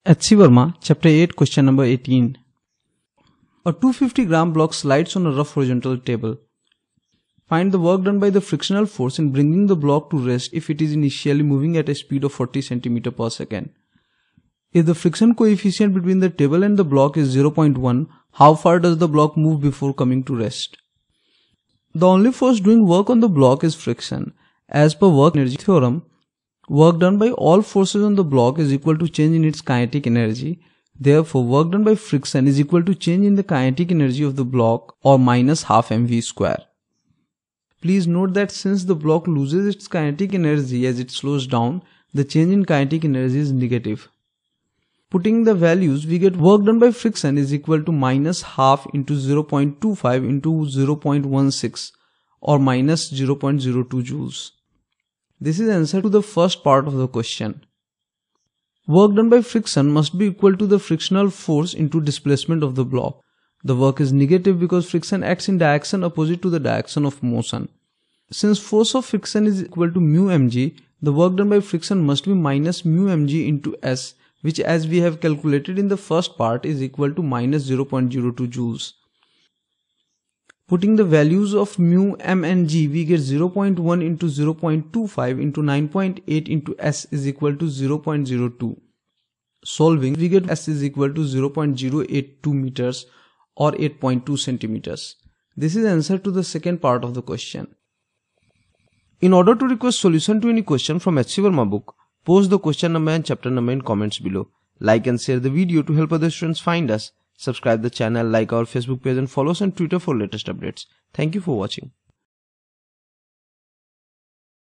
H.C. Verma, Chapter 8, Question number 18. A 250-gram block slides on a rough horizontal table. Find the work done by the frictional force in bringing the block to rest if it is initially moving at a speed of 40 cm per second. If the friction coefficient between the table and the block is 0.1, how far does the block move before coming to rest? The only force doing work on the block is friction. As per work energy theorem, work done by all forces on the block is equal to change in its kinetic energy. Therefore, work done by friction is equal to change in the kinetic energy of the block, or minus half mv square. Please note that since the block loses its kinetic energy as it slows down, the change in kinetic energy is negative. Putting the values, we get work done by friction is equal to minus half into 0.25 into 0.16, or minus 0.02 joules. This is answer to the first part of the question. Work done by friction must be equal to the frictional force into displacement of the block. The work is negative because friction acts in direction opposite to the direction of motion. Since force of friction is equal to mu mg, the work done by friction must be minus mu mg into s, which as we have calculated in the first part is equal to minus 0.02 joules. Putting the values of mu, m and g, we get 0.1 into 0.25 into 9.8 into s is equal to 0.02. Solving, we get s is equal to 0.082 meters or 8.2 centimeters. This is answer to the second part of the question. In order to request solution to any question from H.C. Verma book, post the question number and chapter number in comments below. Like and share the video to help other students find us. Subscribe the channel, like our Facebook page and follow us on Twitter for latest updates. Thank you for watching.